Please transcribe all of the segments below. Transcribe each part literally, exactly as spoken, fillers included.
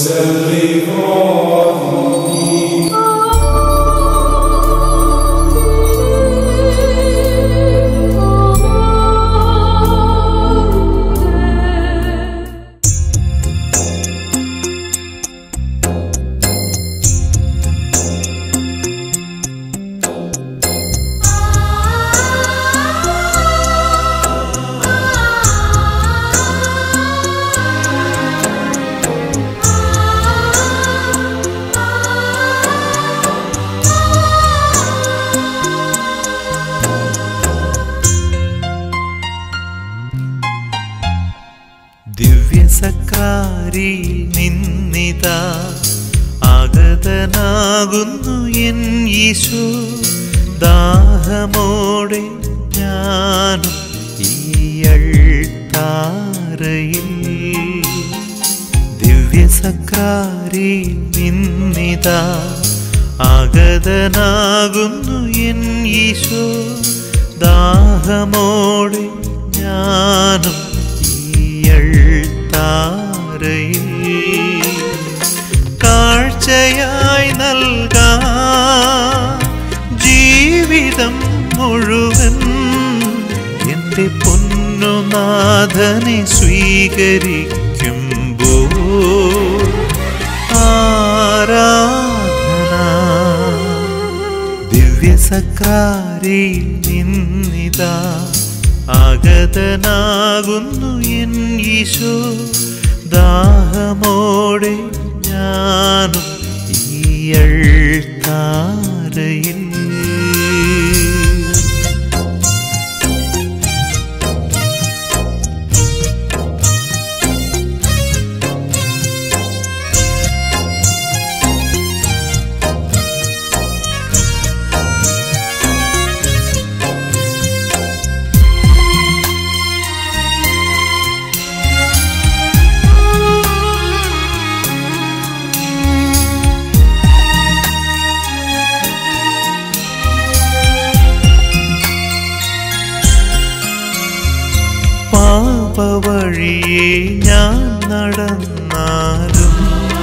നിന്നിതാ ആഗതനാകുന്നു N യേശു ദാഹമോടെ ഞാനും ഈയൾത്താരയിൽ ദിവ്യസക്രാരി നിന്നിതാ ആഗതനാകുന്നു N യേശു ദാഹമോടെ ഞാനും ഈയൾത്താരയിൽ കാഴ്ചയായി നൽകാം ജീവിതം മുഴുവൻ എൻ്റെ പൊന്നുനാഥനെ സ്വീകരിക്കുമ്പോൾ ആരാധന ദിവ്യസക്രാരി നിന്നിതാ ആഗതനാകുന്നു എൻ യേശു ദാഹമോടെ ഞാനും ഈയൾത്താരയിൽ പാപവഴിയെ ഞാൻ നടന്നാലും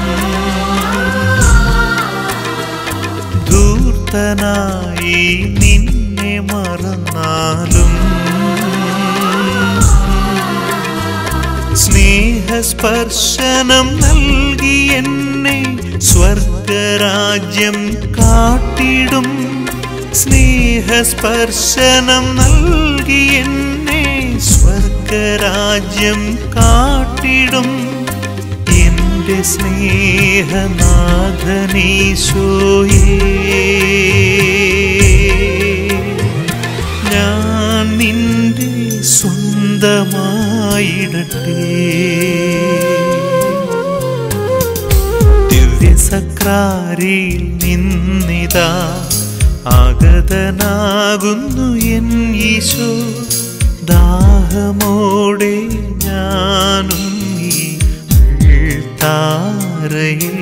ധൂർത്തനായി നിന്നെ മറന്നാലും സ്നേഹസ്പർശനം നൽകി എന്നെ സ്വർഗരാജ്യം കാട്ടിടും സ്നേഹസ്പർശനം നൽകി എന്നെ സ്വർഗരാജ്യം കാട്ടിടും എൻ്റെ സ്നേഹനാഥനീശോയേ ഞാൻ നിന്റെ സ്വന്തമായിടട്ടെ ദിവ്യസക്രാരി നിന്നിതാ ആഗതനാകുന്നു എൻ യേശു ദാഹമോടെ ഞാനും ഈയൾത്താരയിൽ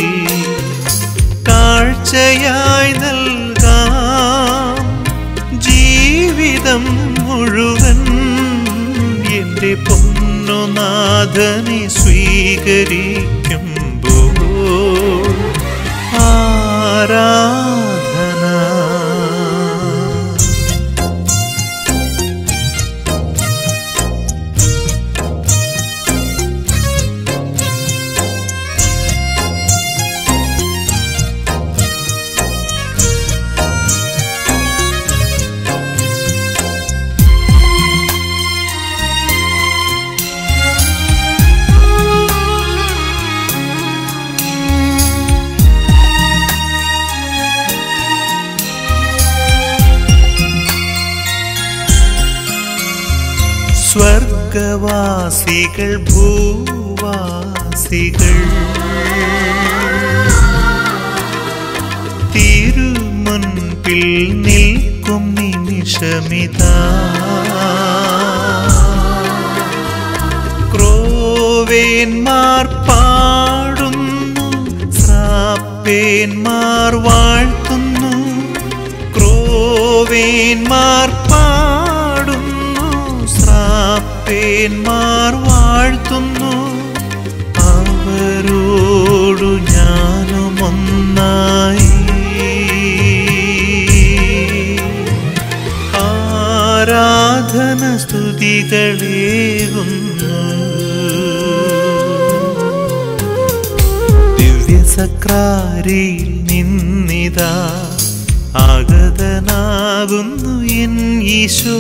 കാഴ്ചയായി നൽകാം ജീവിതം മുഴുവൻ എൻ്റെ പൊന്നുനാഥനെ സ്വീകരിക്കുമ്പോൾ ആരാധന സ്വർഗവാസികൾ ഭൂവാസികൾ തിരുമുൻപിൽ നിൽക്കും നിമിഷമിതാ ക്രോവേന്മാർ പാടുന്നു ശ്രാപ്പേന്മാർ വാഴ്ത്തുന്നു ക്രോവേന്മാർ ശ്രാപ്പേന്മാർ വാഴ്ത്തുന്നു അവരോടൊപ്പം സ്തുതികളേകുന്നു. ദിവ്യസക്രാരിയിൽ നിന്നിതാ ആഗതനാകുന്നു എൻ ഈശോ.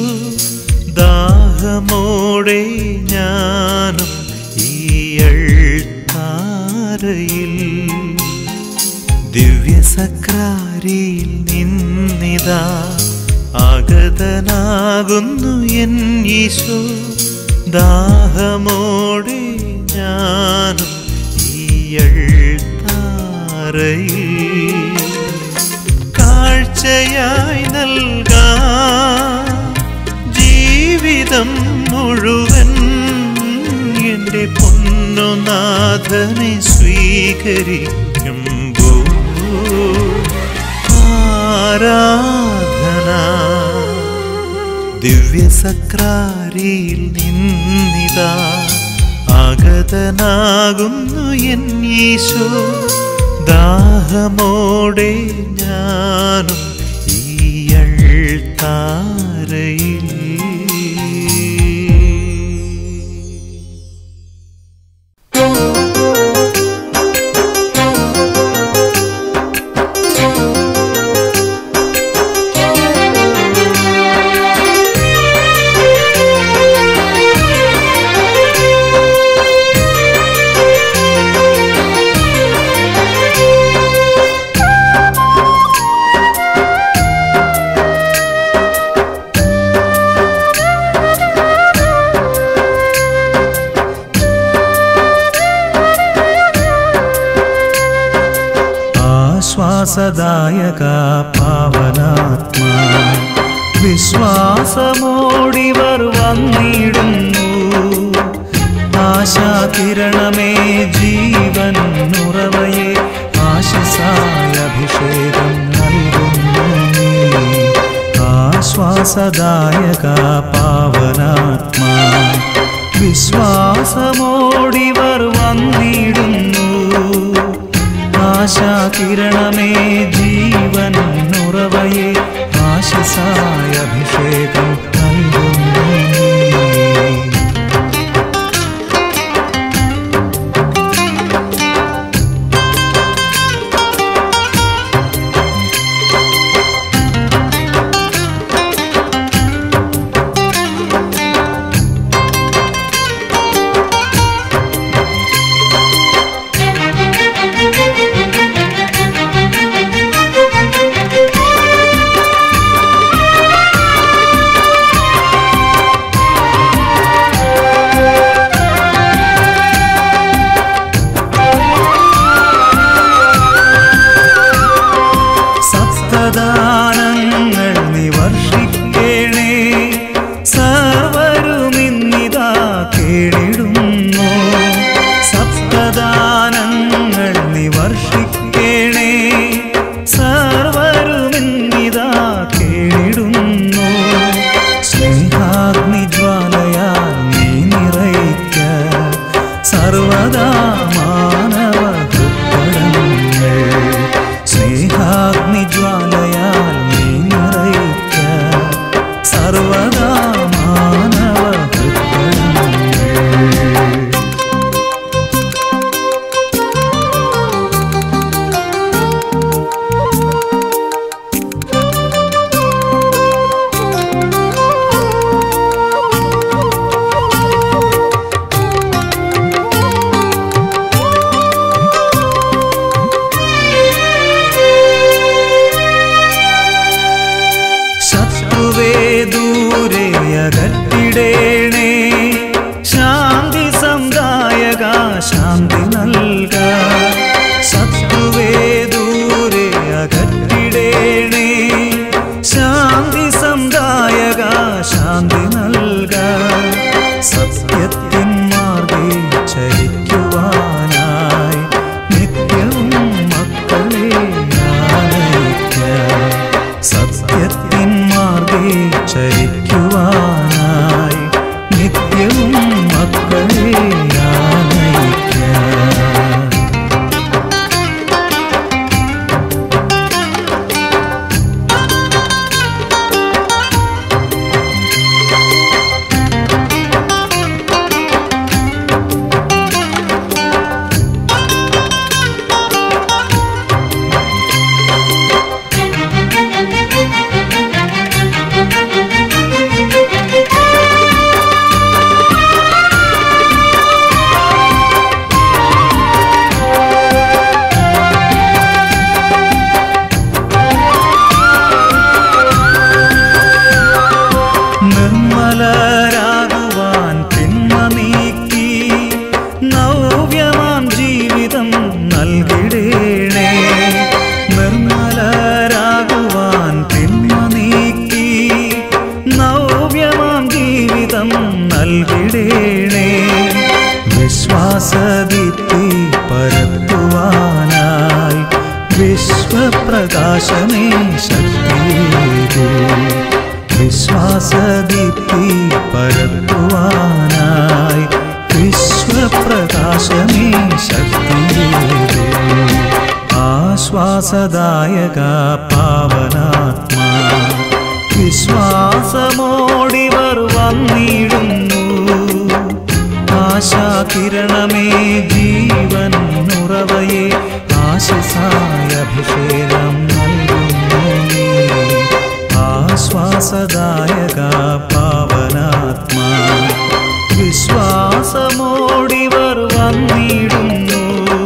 ദാഹമോടെ ഞാനും ഈ അൾത്താരയിൽ ദിവ്യസക്രാരിയിൽ നിന്നിതാ ആഗതനാകുന്നു എൻ ഈശോ. ദാഹമോടെ ഞാനും ഈ അൾത്താരയിൽ കാഴ്ചയായി നൽകാം ജീവിതം മുഴുവൻ. എൻ്റെ പൊന്നുനാഥനെ സ്വീകരിക്കുമ്പോൾ ആരാധന. ദിവ്യസക്രാരിയിൽ നിന്നിതാ ആഗതനാകുന്നു എൻ ഈശോ. ദാഹമോടെ ഞാനും ഈ അൾത്താരയിൽ. ആശ്വാസദായക പാവനാത്മാ വിശ്വാസമോടിവർ വന്നിടുന്നു. ആശാകിരണമേ ജീവൻ ഉറവയെ ആശിസായ അഭിഷേകം നൽകുന്നു. ആശ്വാസദായക പാവനാത്മാ വിശ്വാസമോടിവർ വന്നിടുന്നു. ആശാകിരണമേ ജീവൻ ഉറവയെ ആശിസായ അഭിഷേകം നൽകുന്നു. ചരിക്കുവാനായി നിത്യവും മക്കളെ ആനയിക്കാം. നവ്യമാം ജീവിതം നൽകിടേണേ. നിർമ്മലരാകുവാൻ തിന്മ നീക്കി നവ്യമാം ജീവിതം നൽകിടേണേ. വിശ്വാസദീപ്തി പരത്തുവാനായി വിശ്വപ്രകാശമേ ശക്തിയേകൂ. വിശ്വാസദീപ്തി പരത്തുവാനായി വിശ്വപ്രകാശമേ ശക്തിയേകൂ. ആശ്വാസദായക പാവനാത്മാ വിശ്വാസമോടിവർ വന്നിടുന്നു. ആശാകിരണമേ ജീവൻ ഉറവയെ ആശിസായ അഭിഷേകം നൽകുന്നു. ആശ്വാസദായക പാവനാത്മാ വിശ്വാസമോടിവർ വന്നിടുന്നു.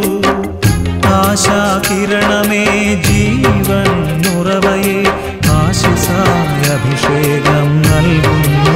ആശാകിരണമേ ജീവൻ ഉറവയെ ആശിസായ അഭിഷേകം നൽകുന്നു.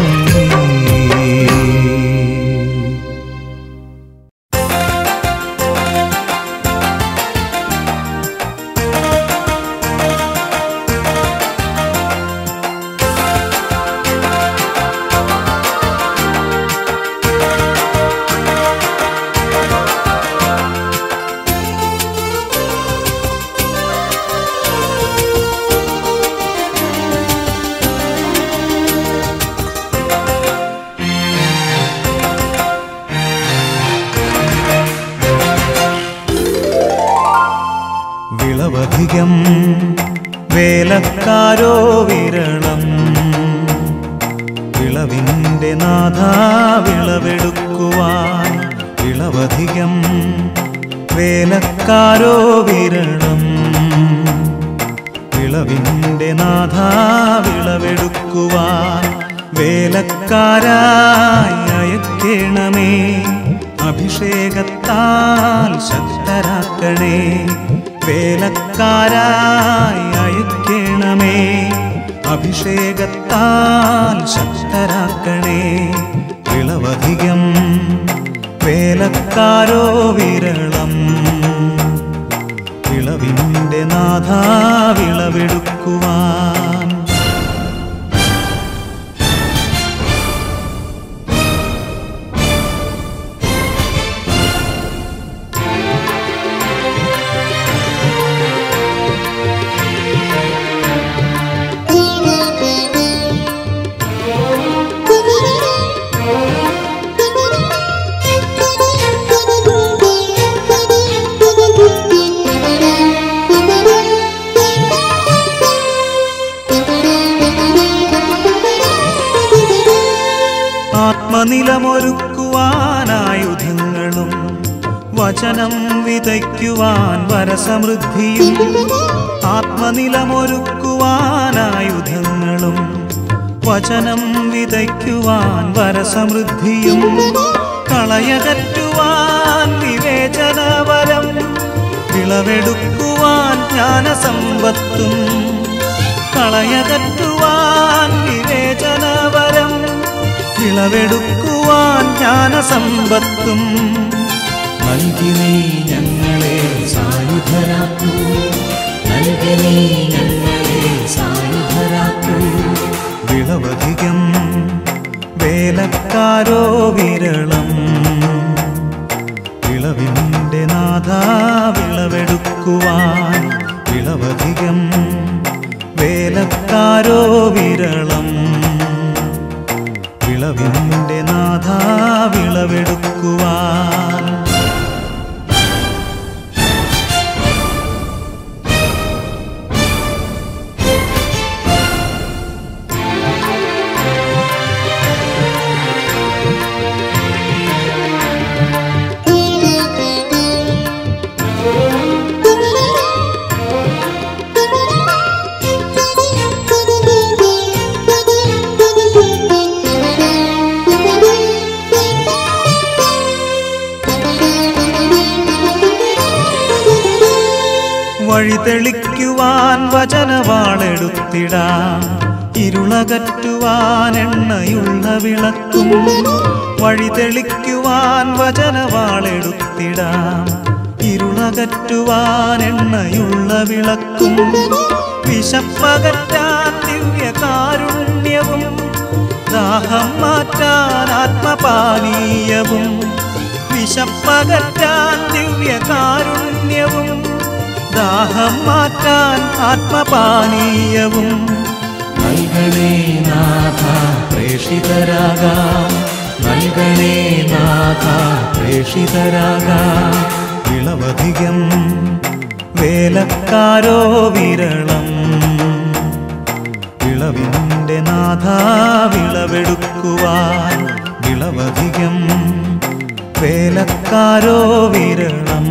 വിളവധികം വേലക്കാരോ വിരളം. വിളവിൻ്റെ നാഥാ വിളവെടുക്കുവാൻ വിളവധികം വേലക്കാരോ വിരളം. വിളവിൻ്റെ നാഥാ വിളവെടുക്കുവാൻ വേലക്കാരായി അയക്കേണമേ. അഭിഷേകത്താൽ ശക്തരാക്കണേ. വേലക്കാരായി അയക്കേണമേ. അഭിഷേകത്താൽ ശക്തരാക്കണേ. വിളവധികം വേലക്കാരോ വിരളം. വിളവിൻ്റെ നാഥാ വിളവെടുക്കുവാൻ ആത്മനിലമൊരുക്കുവാനായുധങ്ങളും വചനം വിതയ്ക്കുവാൻ വരസമൃദ്ധിയും. ആത്മനിലമൊരുക്കുവാനായുധങ്ങളും വചനം വിതയ്ക്കുവാൻ വരസമൃദ്ധിയും. കളയകറ്റുവാൻ വിവേചനവരം വിളവെടുക്കുവാൻ ജ്ഞാനസമ്പത്തും. കളയകറ്റുവാൻ വിവേചനവരം വിളവെടുക്കുവാൻ ജ്ഞാനസമ്പത്തും. നൽകി നീ ഞങ്ങളെ സായുധരാക്കൂ. നൽകി നീ ഞങ്ങളെ സായുധരാക്കൂ. വിളവധികം വേലക്കാരോ വിരളം. വിളവിൻ്റെ നാഥാ വിളവെടുക്കുവാൻ വിളവധികം വേലക്കാരോ വിരളം. വിളവിൻ്റെ നാഥാ വിളവെടുക്കുവാൻ വഴി തെളിക്കുവാൻ വചനവാളെടുത്തിടാം. ഇരുളകറ്റുവാൻ എണ്ണയുള്ള വിളക്കും വഴി തെളിക്കുവാൻ വചനവാളെടുത്തിടാം. ഇരുളകറ്റുവാൻ എണ്ണയുള്ള വിളക്കും വിശപ്പകറ്റാൻ ദിവ്യകാരുണ്യവും ദാഹം മാറ്റാൻ ആത്മപാനീയവും വിശപ്പകറ്റാൻ ദിവ്യകാരുണ്യവും ദാഹം മാറ്റാൻ ആത്മപാനീയവും നൽകണേ നാഥ പ്രേഷിതരാകാം. നൽകണേ നാഥ പ്രേഷിതരാകാം. വിളവധികം വേലക്കാരോ വിരളം. വിളവിൻ്റെ നാഥ വിളവെടുക്കുവാൻ വിളവധികം വേലക്കാരോ വിരളം.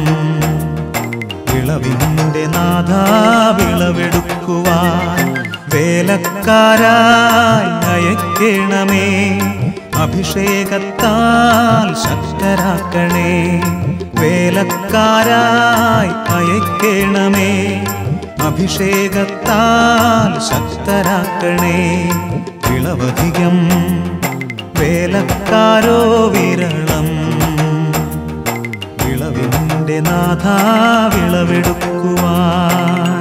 വിളവിൻ്റെ നാഥ വിളവെടുക്കുവാൻ വേലക്കാരായി അയക്കണമേ. അഭിഷേകത്താൽ ശക്തരാക്കണേ. വേലക്കാരായി അയക്കണമേ. അഭിഷേകത്താൽ ശക്തരാക്കണേ. വിളവധികം വേലക്കാരോ വിരളം. വിളവിൻ്റെ നാഥ വിളവെടുക്കുവാൻ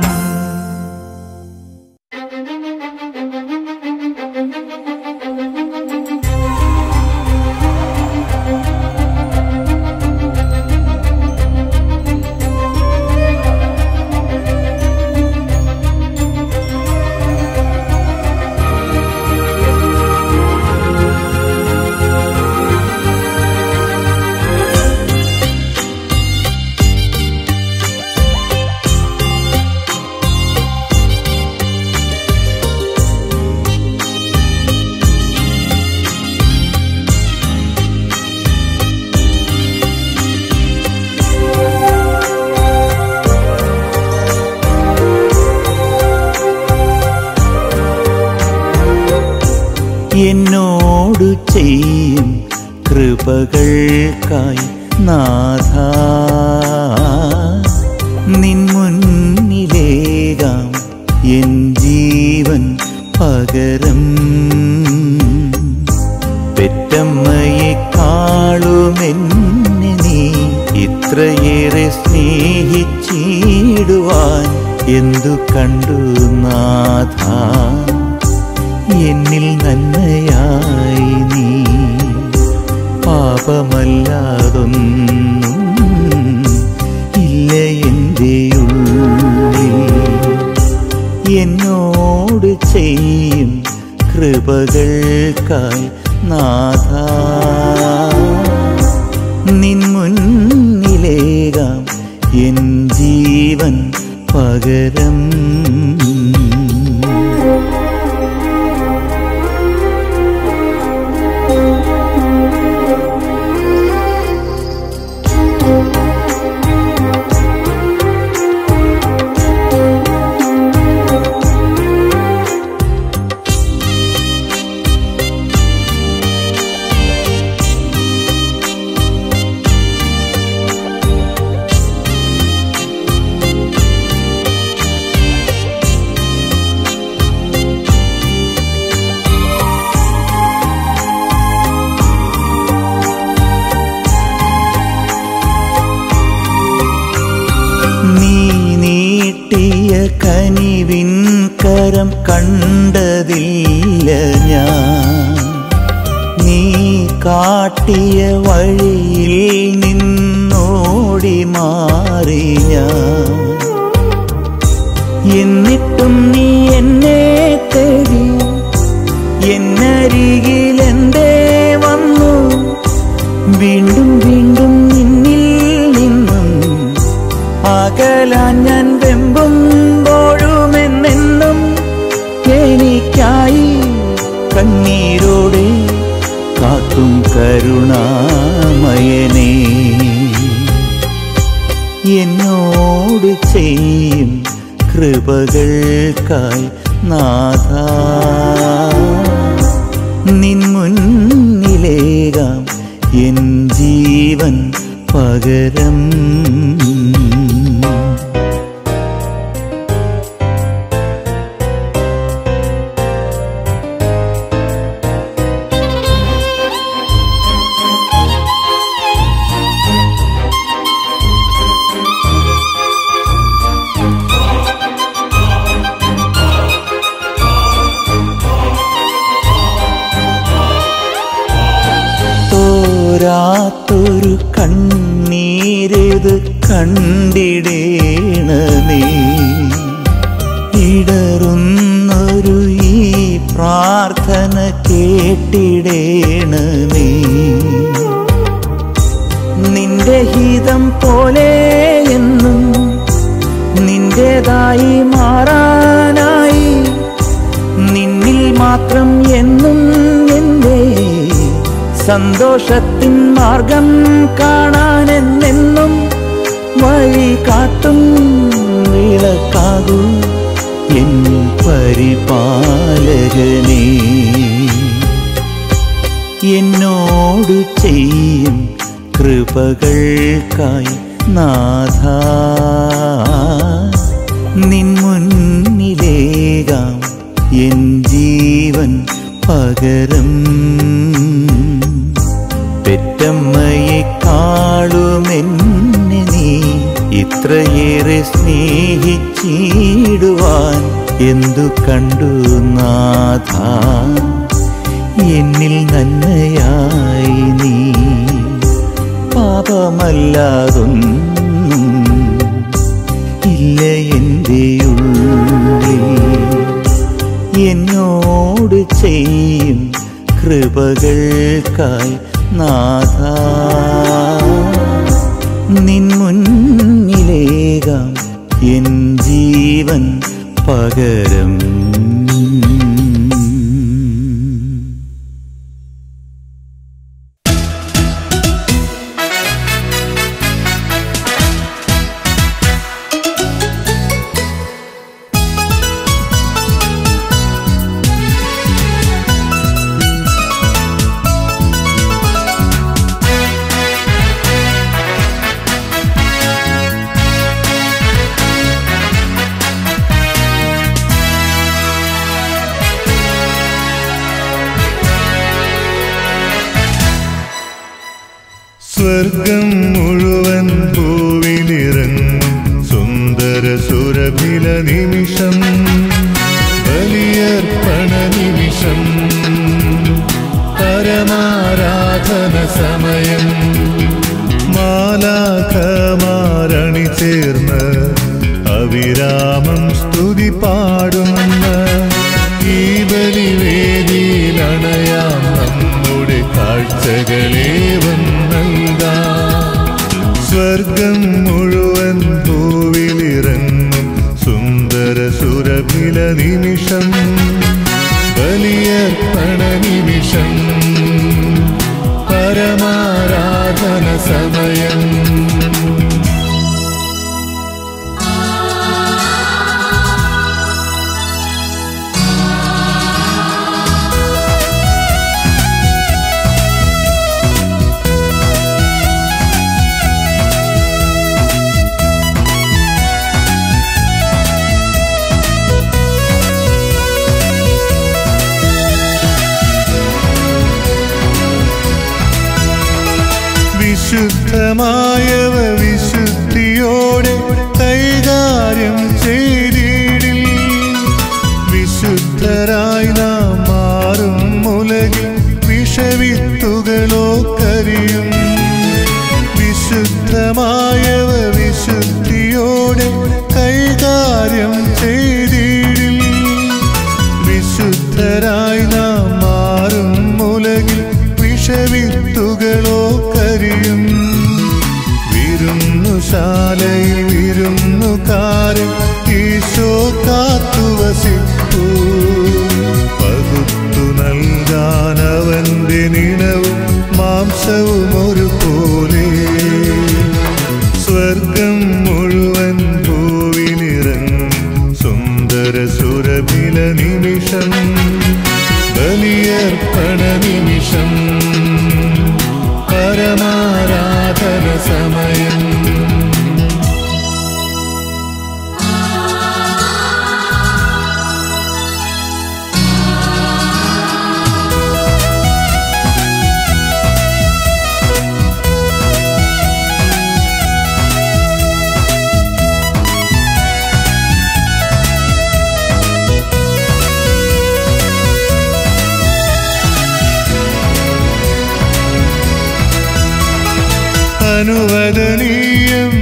എന്നോടു ചെയ്യും കൃപകൾക്കായി നാഥ നിൻ മുന്നിലേകാം എൻ ജീവൻ പകരം. പെറ്റമ്മയെക്കാളുമെന്നെ നീ ഇത്രയേറെ സ്നേഹിച്ചിടുവാൻ എന്തു കണ്ടു നാഥ. എന്നിൽ നന്മയായി നീ പാപമല്ലാതൊന്നും ഇല്ല എൻ്റെ ഉള്ളിൽ. എന്നോട് ചെയ്യും കൃപകൾക്കായി നാഥ നിൻ മുന്നിലേകാം എൻ ജീവൻ പകരം. കനിവിൻ കരം കണ്ടതില്ല ഞാൻ. നീ കാട്ടിയ വഴിയിൽ നിന്നോടി മാറി ഞാൻ. എന്നിട്ടും നീ എന്നെ തേടി എന്നരികിലെന്തേ വന്നു. വീണ്ടും വീണ്ടും നിന്നിൽ നിന്നും അകലാൻ ഞാൻ വെമ്പുമ്പോഴുമെന്നെന്നും എനിക്കായി കണ്ണീരോടെ കാത്തും കരുണാമയനേ. എന്നോട് ചെയ്യും കൃപകൾക്കായി നാഥ നിൻ മുന്നിലേകാം എൻ ജീവൻ പകരം. ചെയ്ത് കണ്ടിടേണമേ. ഇടറുന്നൊരു ഈ പ്രാർത്ഥന കേട്ടിടേണമേ. നിന്റെ ഹിതം പോലെ എന്നും നിന്റേതായി മാറാനായി നിന്നിൽ മാത്രം എന്നും എന്റെ സന്തോഷത്തിൻ മാർഗം കാണാനെന്നെന്നും വഴി കാട്ടും വിളക്കാകൂ എൻ പരിപാലകനേ. എന്നോട് ചെയ്യും കൃപകൾക്കായി നാഥാ നിൻ മുന്നിലേകാം എൻ ജീവൻ പകരം. പെറ്റമ്മയെക്കാളുമെന്നെ നീ ഇത്രയേറെ സ്നേഹിച്ചിടുവാൻ എന്തു കണ്ടു നാഥാ എന്നിൽ നന്മയായി നീ. പാപമല്ലാതൊന്നും ഇല്ല എൻ്റെ ഉള്ളിൽ. എന്നോട് ചെയ്യും കൃപകൾക്കായി നാഥാ നിൻ മുന്നിലേകാം എൻ ജീവൻ പകരം. സ്വർഗം മുഴുവൻ ഭൂവിലിറങ്ങും സുന്ദര സുരഭില നിമിഷം, ബലിയർപ്പണ നിമിഷം, പരമാരാധന സമയം. മാലാഖമാരണി ചേർന്ന് അവിരാമം സ്തുതി പാടുന്ന ഈ ബലിവേദിയിലണയാം നമ്മുടെ കാഴ്ചകളെ സ്വർഗം മുഴുവൻ ഭൂവിലിറങ്ങും സുന്ദര സുരഭില നിമിഷം, ബലിയർപ്പണ നിമിഷം, പരമാരാധന സമയം. വിശുദ്ധമായവ വിശുദ്ധിയോടെ കൈകാര്യം ചെയ്തിടിൽ, വിശുദ്ധരായി നാം മാറും ഉലകിൽ വിഷവിത്തുകളോ കരിയും. വിശുദ്ധമായവ വിശുദ്ധിയോടെ കൈകാര്യം ചെയ്തിടിൽ, വിശുദ്ധരായി നാം മാറും ഉലകിൽ വിഷവിത്തുകളോ കരിയും. വിരുന്നുശാലയിൽ വിരുന്നുകാരൻ ഈശോ കാത്തുവസിപ്പൂ, പകുത്തു നൽകാൻ അവന്റെ നിണവും മാംസവും ഒരുപോലെ. സ്വർഗം മുഴുവൻ ഭൂവിലിറങ്ങും സുന്ദര സുരഭില നിമിഷം, ബലിയർപ്പണ നിമിഷം, പരമാരാധന സമയം. അനുവദനീയം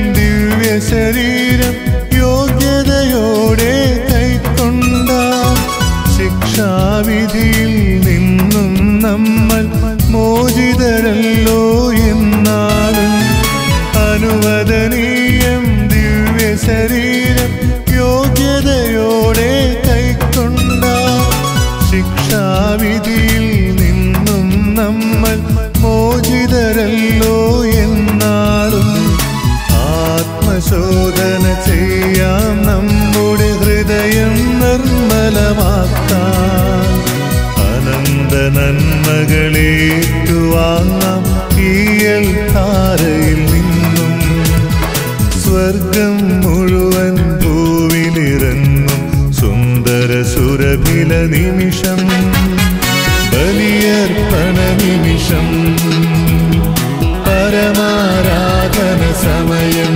ശരീരം യോഗ്യതയോടെ കൈക്കൊണ്ട ശിക്ഷാവിധിയിൽ നിന്നും നമ്മൾ മോചിതരല്ലോ എന്നാലും അനുവദനീയം ദിവ്യ ശരീരം യോഗ്യതയോടെ കൈക്കൊണ്ട ശിക്ഷാവിധിയിൽ നിന്നും നമ്മൾ മോചിതരല്ലോ എന്നാലും ആത്മശോധന ചെയ്യാം നമ്മുടെ ഹൃദയം നിർമ്മലമാക്കാൻ അനന്ത നന്മകളേറ്റുവാങ്ങാം ഈയൽ ധാരയിൽ നിന്നും സ്വർഗം മുഴുവൻ ഭൂവിലിറങ്ങും സുന്ദര സുരഭില നിമിഷം ബലിയർപ്പണ നിമിഷം പരമാരാധന സമയം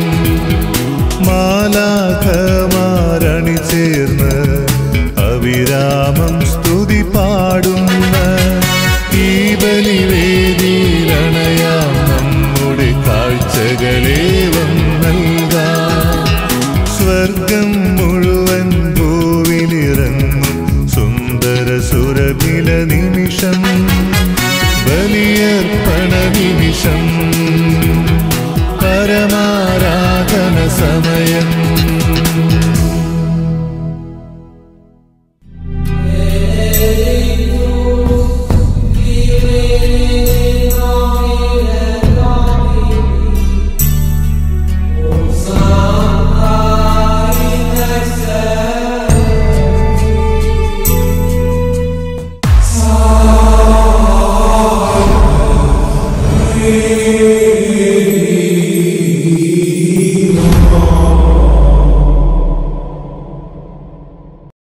മാലാഖമാരണി ചേർന്ന് അവിരാമം സ്തുതി പാടുന്ന ഈ ബലിവേദിയിലണയാം നമ്മുടെ കാഴ്ചകളേവം നൽകാം സ്വർഗം മുഴുവൻ ഭൂവിലിറങ്ങും സുന്ദര സുരഭില നിമിഷം ബലിയർപ്പണ നിമിഷം പരമാരാധന സമയം